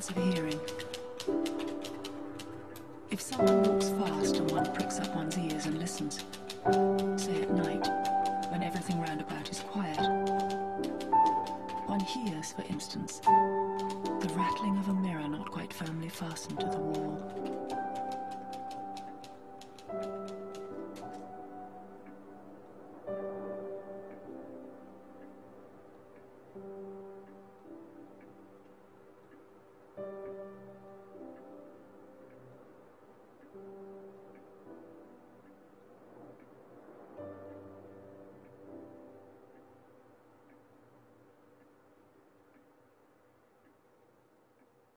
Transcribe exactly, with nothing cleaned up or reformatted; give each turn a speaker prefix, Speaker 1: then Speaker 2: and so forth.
Speaker 1: sense of hearing. If someone walks fast and one pricks up one's ears and listens, say at night, when everything round about is quiet, one hears, for instance, the rattling of a mirror not quite firmly fastened to the wall.